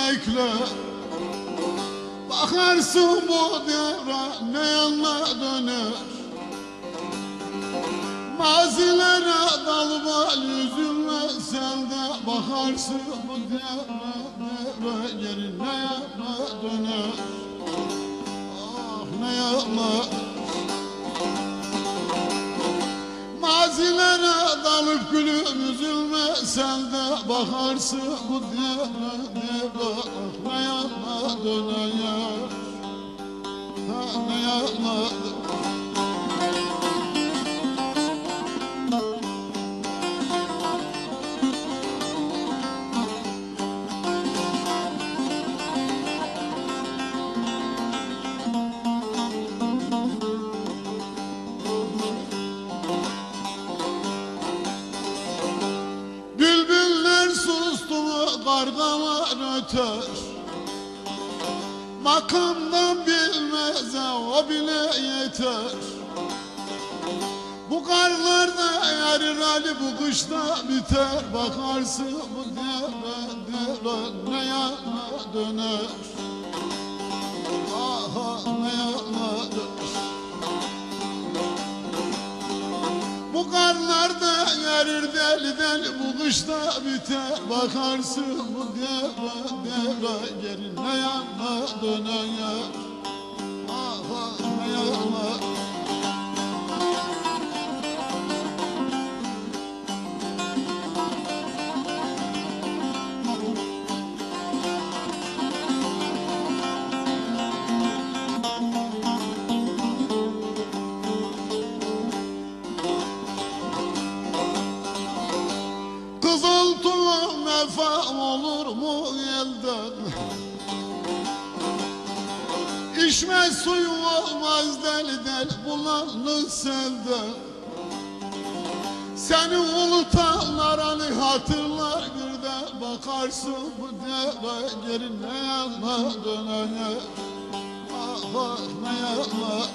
bekle. Bakarsın bu devre ne yana döner. Mazilere dalma üzülme sen de. Bakarsın bu devre geri ne yana döner. Ah ne yana. Mazilere dalıp gülüm üzülme sen de. Bakarsın bu devre ah ne yana döner. Ha ne yana. Bülbüller sustu mu kargalar öter. Makamdan bilmez o bile yeter. Bu karlarda erir Ali bu kışta biter. Bakarsın bu devre ne yana döner. Aha ne yana döner. Bu karlarda erir deli deli bu kışta biter. Bakarsın bu devre geri ne yana döner. Aha ne yana. Kızıl tulum vefa olur mu elden? İçmez suyu olmaz deli deli bulanlık selden. Seni unutanlar hani hatırlar bir de. Bakarsın bu devre geri ne yana döner. Ah ah ne yana.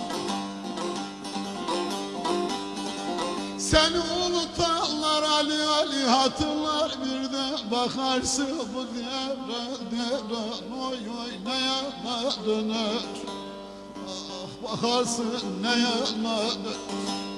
Seni unutanlar Ali Ali hatırlar bir de. Bakarsın bu devre oy oy ne yana döner. Ah bakarsın ne yana döner.